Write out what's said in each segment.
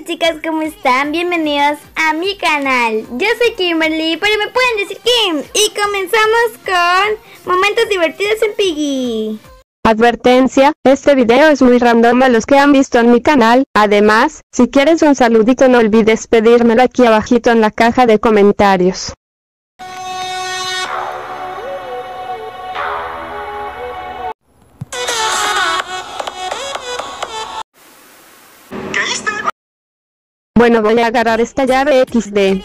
chicas, ¿cómo están? Bienvenidos a mi canal. Yo soy Kimberly, pero me pueden decir Kim. Y comenzamos con momentos divertidos en Piggy. Advertencia, este video es muy random a los que han visto en mi canal. Además, si quieres un saludito no olvides pedírmelo aquí abajito en la caja de comentarios. Bueno, voy a agarrar esta llave XD.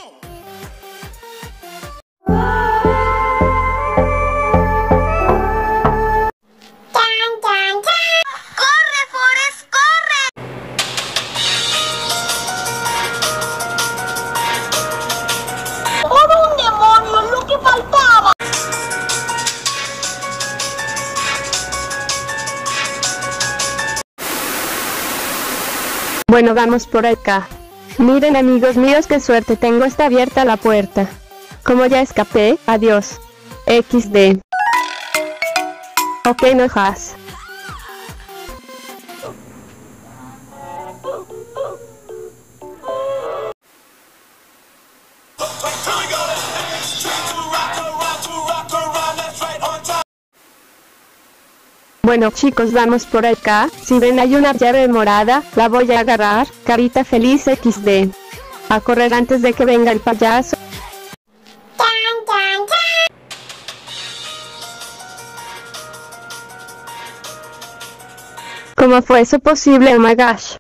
¡Corre, Forrest, corre! ¡Todo un demonio, lo que faltaba! Bueno, vamos por acá. Miren amigos míos, qué suerte tengo, está abierta la puerta. Como ya escapé, adiós. XD. Ok, no has. Bueno chicos, vamos por acá. Si ven hay una llave morada, la voy a agarrar. Carita feliz XD. A correr antes de que venga el payaso. ¿Cómo fue eso posible? Oh my gosh.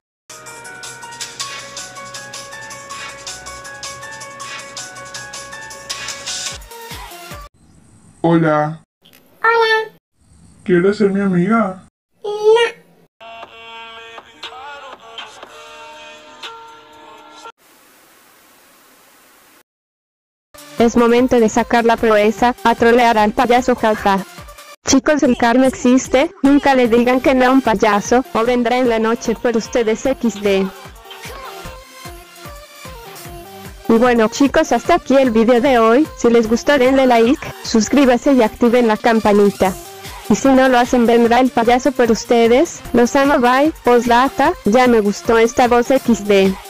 Hola. Hola. ¿Quieres ser mi amiga? Es momento de sacar la proeza, a trolear al payaso, jaja. Chicos, el karma existe, nunca le digan que no a un payaso, o vendrá en la noche por ustedes XD. Y bueno chicos, hasta aquí el video de hoy. Si les gustó denle like, suscríbase y activen la campanita. Y si no lo hacen vendrá el payaso por ustedes. Los amo, bye. Postdata, ya me gustó esta voz XD.